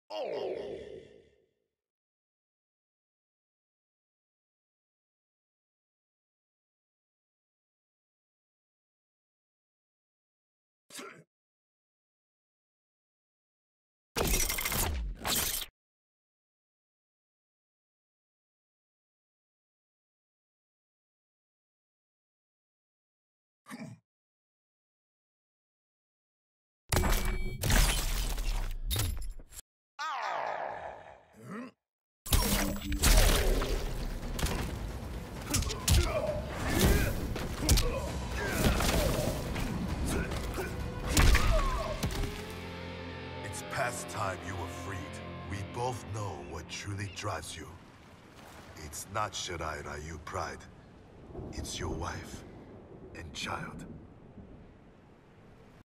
It's past time you were freed. We both know what truly drives you. It's not Shirai Ryu pride. It's your wife and child.